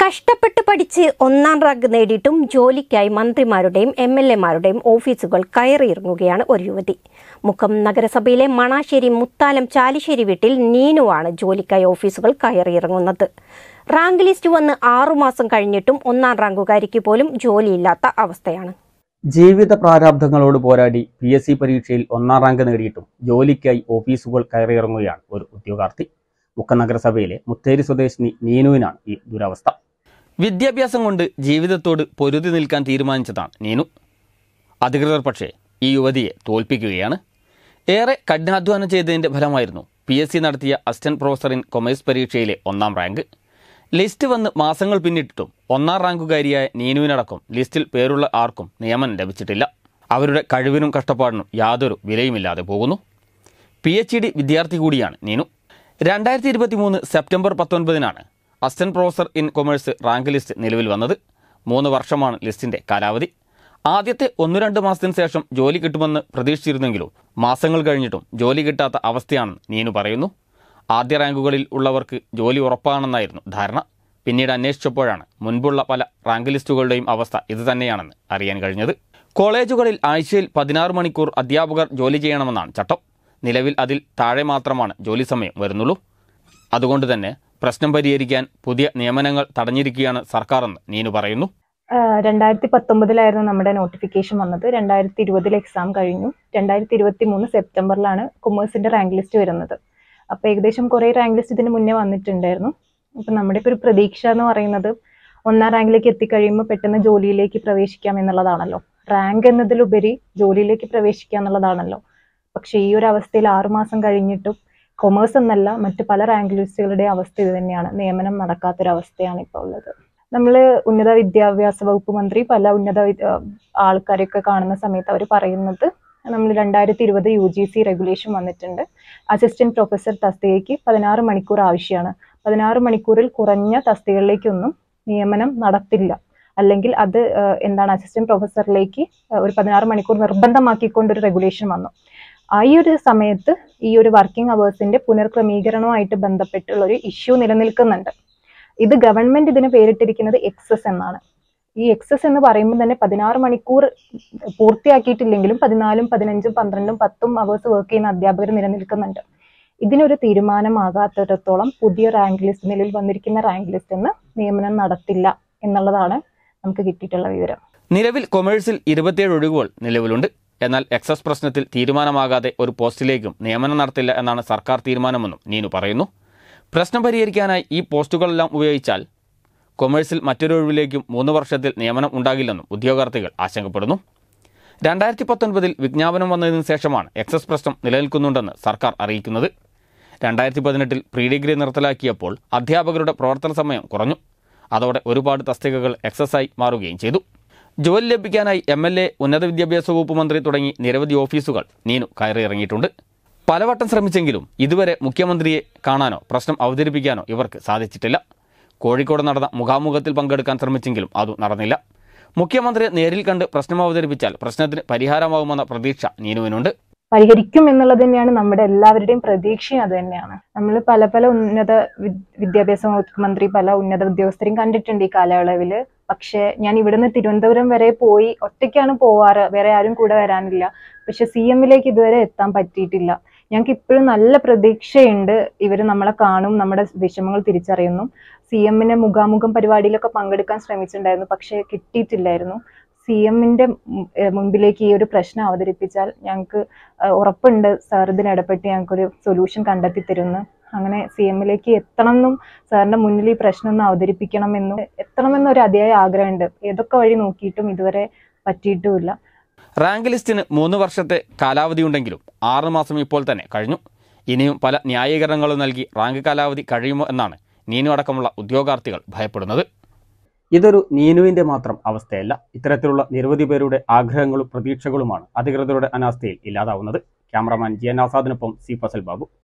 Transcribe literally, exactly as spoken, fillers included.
കഷ്ടപ്പെട്ട് പഠിച്ച് ഒന്നാം റാങ്ക് നേടിയിട്ടും ജോലിക്കായി മന്ത്രിമാരുടെയും എം എൽ എമാരുടെയും ഓഫീസുകൾ കയറിയിറങ്ങുകയാണ് ഒരു യുവതി. മുക്കം നഗരസഭയിലെ മണാശ്ശേരി മുത്താലം ചാലിശ്ശേരി വീട്ടിൽ നീനുവാണ് ജോലിക്കായി ഓഫീസുകൾ കയറിയിറങ്ങുന്നത്. റാങ്ക് ലിസ്റ്റ് വന്ന് ആറുമാസം കഴിഞ്ഞിട്ടും ഒന്നാം റാങ്കുകാരിക്ക് പോലും ജോലിയില്ലാത്ത അവസ്ഥയാണ്. ജീവിത പ്രാരാബ്ധങ്ങളോട് പോരാടി പി എസ് സി പരീക്ഷയിൽ ഒന്നാം റാങ്ക് നേടിയിട്ടും ജോലിക്കായി ഓഫീസുകൾ കയറിയിറങ്ങുകയാണ് ഒരു ഉദ്യോഗാർത്ഥി. മുക്കം നഗരസഭയിലെ മുത്തേരി സ്വദേശിനി നീനുവിനാണ് ഈ ദുരവസ്ഥ. വിദ്യാഭ്യാസം കൊണ്ട് ജീവിതത്തോട് പൊരുതി നിൽക്കാൻ തീരുമാനിച്ചതാണ് നീനു. അധികൃതർ പക്ഷേ ഈ യുവതിയെ തോൽപ്പിക്കുകയാണ്. ഏറെ കഠിനാധ്വാനം ചെയ്തതിൻ്റെ ഫലമായിരുന്നു പി എസ് സി നടത്തിയ അസിസ്റ്റന്റ് പ്രൊഫസർ ഇൻ കൊമേഴ്സ് പരീക്ഷയിലെ ഒന്നാം റാങ്ക്. ലിസ്റ്റ് വന്ന് മാസങ്ങൾ പിന്നിട്ടിട്ടും ഒന്നാം റാങ്കുകാരിയായ നീനുവിനടക്കം ലിസ്റ്റിൽ പേരുള്ള ആർക്കും നിയമനം ലഭിച്ചിട്ടില്ല. അവരുടെ കഴിവിനും കഷ്ടപ്പാടിനും യാതൊരു വിലയുമില്ലാതെ പോകുന്നു. പി എച്ച് ഡി വിദ്യാർത്ഥി കൂടിയാണ് നീനു. രണ്ടായിരത്തി ഇരുപത്തി മൂന്ന് സെപ്റ്റംബർ പത്തൊൻപതിനാണ് assistant professor in commerce rank list നിലവിൽ വന്നത്. മൂന്ന് വർഷമാണ് ലിസ്റ്റിൻ്റെ കാലാവധി. ആദ്യത്തെ ഒന്നു രണ്ട് മാസത്തിന് ശേഷം ജോലി കിട്ടുമെന്ന് പ്രതീക്ഷിച്ചിരുന്നെങ്കിലും മാസങ്ങൾ കഴിഞ്ഞിട്ടും ജോലി കിട്ടാത്ത അവസ്ഥയാണെന്ന് നീനു പറയുന്നു. ആദ്യ റാങ്കുകളിൽ ഉള്ളവർക്ക് ജോലി ഉറപ്പാണെന്നായിരുന്നു ധാരണ. പിന്നീട് അന്വേഷിച്ചപ്പോഴാണ് മുൻപുള്ള പല റാങ്ക് ലിസ്റ്റുകളുടെയും അവസ്ഥ ഇതുതന്നെയാണെന്ന് അറിയാൻ കഴിഞ്ഞത്. കോളേജുകളിൽ ആഴ്ചയിൽ പതിനാറ് മണിക്കൂർ അധ്യാപകർ ജോലി ചെയ്യണമെന്നാണ് ചട്ടം. നിലവിൽ അതിൽ താഴെ മാത്രമാണ് ജോലി സമയം വരുന്നുള്ളൂ. അതുകൊണ്ട് തന്നെ പ്രശ്നം പരിഹരിക്കാൻ പുതിയ നിയമനങ്ങൾ തടഞ്ഞിരിക്കുകയാണ് സർക്കാരെന്ന് നീനു പറയുന്നു. രണ്ടായിരത്തി പത്തൊമ്പതിലായിരുന്നു നമ്മുടെ നോട്ടിഫിക്കേഷൻ വന്നത്. രണ്ടായിരത്തി ഇരുപതിൽ എക്സാം കഴിഞ്ഞു. രണ്ടായിരത്തി ഇരുപത്തി മൂന്ന് സെപ്റ്റംബറിലാണ് കൊമേഴ്സിന്റെ റാങ്ക് ലിസ്റ്റ് വരുന്നത്. അപ്പോൾ ഏകദേശം കുറേ റാങ്ക് ലിസ്റ്റ് ഇതിന് മുന്നേ വന്നിട്ടുണ്ടായിരുന്നു. അപ്പം നമ്മുടെ ഇപ്പോൾ ഒരു പ്രതീക്ഷ എന്ന് പറയുന്നത് ഒന്നാം റാങ്കിലേക്ക് എത്തിക്കഴിയുമ്പോൾ പെട്ടെന്ന് ജോലിയിലേക്ക് പ്രവേശിക്കാം എന്നുള്ളതാണല്ലോ. റാങ്ക് എന്നതിലുപരി ജോലിയിലേക്ക് പ്രവേശിക്കുക എന്നുള്ളതാണല്ലോ. പക്ഷേ ഈ ഒരു അവസ്ഥയിൽ ആറുമാസം കഴിഞ്ഞിട്ടും കൊമേഴ്സ് എന്നല്ല മറ്റ് പല റാങ്ക് ലിസ്റ്റുകളുടെ അവസ്ഥ ഇത് തന്നെയാണ്. നിയമനം നടക്കാത്തൊരവസ്ഥയാണ് ഇപ്പോൾ ഉള്ളത്. നമ്മൾ ഉന്നത വിദ്യാഭ്യാസ വകുപ്പ് മന്ത്രി പല ഉന്നത ആൾക്കാരെയൊക്കെ കാണുന്ന സമയത്ത് അവർ പറയുന്നത് നമ്മൾ രണ്ടായിരത്തി ഇരുപത് യു ജി സി റെഗുലേഷൻ വന്നിട്ടുണ്ട്. അസിസ്റ്റന്റ് പ്രൊഫസർ തസ്തികയ്ക്ക് പതിനാറ് മണിക്കൂർ ആവശ്യമാണ്. പതിനാറ് മണിക്കൂറിൽ കുറഞ്ഞ തസ്തികകളിലേക്കൊന്നും നിയമനം നടത്തില്ല. അല്ലെങ്കിൽ അത് എന്താണ് അസിസ്റ്റന്റ് പ്രൊഫസറിലേക്ക് ഒരു പതിനാറ് മണിക്കൂർ നിർബന്ധമാക്കിക്കൊണ്ടൊരു റെഗുലേഷൻ വന്നു. ആ ഈ ഒരു സമയത്ത് ഈ ഒരു വർക്കിംഗ് അവേഴ്സിന്റെ പുനർക്രമീകരണവുമായിട്ട് ബന്ധപ്പെട്ടുള്ള ഒരു ഇഷ്യൂ നിലനിൽക്കുന്നുണ്ട്. ഇത് ഗവൺമെന്റ് ഇതിന് പേരിട്ടിരിക്കുന്നത് എക്സസ് എന്നാണ്. ഈ എക്സസ് എന്ന് പറയുമ്പോൾ തന്നെ പതിനാറ് മണിക്കൂർ പൂർത്തിയാക്കിയിട്ടില്ലെങ്കിലും പതിനാലും പതിനഞ്ചും പന്ത്രണ്ടും പത്തും അവേഴ്സ് വർക്ക് ചെയ്യുന്ന അധ്യാപകർ നിലനിൽക്കുന്നുണ്ട്. ഇതിനൊരു തീരുമാനമാകാത്തിടത്തോളം പുതിയ റാങ്ക് ലിസ്റ്റ് നിലവിൽ വന്നിരിക്കുന്ന റാങ്ക് ലിസ്റ്റ് എന്ന് നിയമനം നടത്തില്ല എന്നുള്ളതാണ് നമുക്ക് കിട്ടിയിട്ടുള്ള വിവരം. നിലവിൽ കൊമേഴ്സിൽ ഇരുപത്തിയേഴ് ഒഴിവുകൾ നിലവിലുണ്ട്. എന്നാൽ എക്സസ് പ്രശ്നത്തിൽ തീരുമാനമാകാതെ ഒരു പോസ്റ്റിലേക്കും നിയമനം നടത്തില്ല എന്നാണ് സർക്കാർ തീരുമാനമെന്നും നീനു പറയുന്നു. പ്രശ്നം പരിഹരിക്കാനായി ഈ പോസ്റ്റുകളെല്ലാം ഉപയോഗിച്ചാൽ കൊമേഴ്സിൽ മറ്റൊരു ഒഴിവിലേക്കും മൂന്ന് വർഷത്തിൽ നിയമനം ഉണ്ടാകില്ലെന്നും ഉദ്യോഗാർത്ഥികൾ ആശങ്കപ്പെടുന്നു. രണ്ടായിരത്തി പത്തൊൻപതിൽ വിജ്ഞാപനം വന്നതിന് ശേഷമാണ് എക്സസ് പ്രശ്നം നിലനിൽക്കുന്നുണ്ടെന്ന് സർക്കാർ അറിയിക്കുന്നത്. രണ്ടായിരത്തി പതിനെട്ടിൽ പ്രീ ഡിഗ്രി നിർത്തലാക്കിയപ്പോൾ അധ്യാപകരുടെ പ്രവർത്തന സമയം കുറഞ്ഞു. അതോടെ ഒരുപാട് തസ്തികകൾ എക്സസായി മാറുകയും ചെയ്തു. ജോലി ലഭിക്കാനായി എം എൽ എ, ഉന്നത വിദ്യാഭ്യാസ വകുപ്പ് മന്ത്രി തുടങ്ങി നിരവധി ഓഫീസുകൾ നീനു കയറിയിറങ്ങിയിട്ടുണ്ട്. പലവട്ടം ശ്രമിച്ചെങ്കിലും ഇതുവരെ മുഖ്യമന്ത്രിയെ കാണാനോ പ്രശ്നം അവതരിപ്പിക്കാനോ ഇവർക്ക് സാധിച്ചിട്ടില്ല. കോഴിക്കോട് നടന്ന മുഖാമുഖത്തിൽ പങ്കെടുക്കാൻ ശ്രമിച്ചെങ്കിലും അതും നടന്നില്ല. മുഖ്യമന്ത്രിയെ നേരിൽ കണ്ട് പ്രശ്നം അവതരിപ്പിച്ചാൽ പ്രശ്നത്തിന് പരിഹാരമാകുമെന്ന പ്രതീക്ഷ നീനുവിനുണ്ട്. പരിഹരിക്കും എന്നുള്ളത് തന്നെയാണ് നമ്മുടെ എല്ലാവരുടെയും പ്രതീക്ഷയും. അത് തന്നെയാണ് നമ്മൾ പല പല ഉന്നത വിദ്യാഭ്യാസ വകുപ്പ് മന്ത്രി പല ഉന്നത ഉദ്യോഗസ്ഥരെയും കണ്ടിട്ടുണ്ട് ഈ കാലയളവിൽ. പക്ഷെ ഞാൻ ഇവിടുന്ന് തിരുവനന്തപുരം വരെ പോയി ഒറ്റയ്ക്കാണ് പോവാറ്, വേറെ ആരും കൂടെ വരാനില്ല. പക്ഷെ സി എമ്മിലേക്ക് ഇതുവരെ എത്താൻ പറ്റിയിട്ടില്ല. ഞങ്ങൾക്ക് ഇപ്പോഴും നല്ല പ്രതീക്ഷയുണ്ട്. ഇവർ നമ്മളെ കാണും, നമ്മുടെ വിഷമങ്ങൾ തിരിച്ചറിയുന്നു. സി എമ്മിന്റെ മുഖാമുഖം പരിപാടിയിലൊക്കെ പങ്കെടുക്കാൻ ശ്രമിച്ചിട്ടുണ്ടായിരുന്നു, പക്ഷെ കിട്ടിയിട്ടില്ലായിരുന്നു. സി എമ്മിന്റെ മുൻപിലേക്ക് ഈ ഒരു പ്രശ്നം അവതരിപ്പിച്ചാൽ ഞങ്ങൾക്ക് ഉറപ്പുണ്ട് സാർ ഇതിൽ ഇടപെട്ട് ഞങ്ങൾക്കൊരു സൊല്യൂഷൻ കണ്ടെത്തി തരുന്നു. അങ്ങനെ സി എമ്മിലേക്ക് എത്തണം എന്നും സാറിന്റെ മുന്നിൽ ഈ പ്രശ്നം ഒന്ന് അവതരിപ്പിക്കണമെന്നും എത്തണമെന്നൊരു അതിയായ ആഗ്രഹമുണ്ട്. ഏതൊക്കെ വഴി നോക്കിയിട്ടും ഇതുവരെ പറ്റിയിട്ടുമില്ല. റാങ്ക് ലിസ്റ്റിന് മൂന്ന് വർഷത്തെ കാലാവധിയുണ്ടെങ്കിലും ആറ് മാസം ഇപ്പോൾ തന്നെ കഴിഞ്ഞു. ഇനിയും പല ന്യായീകരണങ്ങളും നൽകി റാങ്ക് കാലാവധി കഴിയുമോ എന്നാണ് നീനു അടക്കമുള്ള ഉദ്യോഗാർത്ഥികൾ ഭയപ്പെടുന്നത്. ഇതൊരു നീനുവിൻ്റെ മാത്രം അവസ്ഥയല്ല. ഇത്തരത്തിലുള്ള നിരവധി പേരുടെ ആഗ്രഹങ്ങളും പ്രതീക്ഷകളുമാണ് അധികൃതരുടെ അനാസ്ഥയിൽ ഇല്ലാതാവുന്നത്. ക്യാമറമാൻ ജി എൻ ആസാദിനൊപ്പം സി ഫസൽ ബാബു.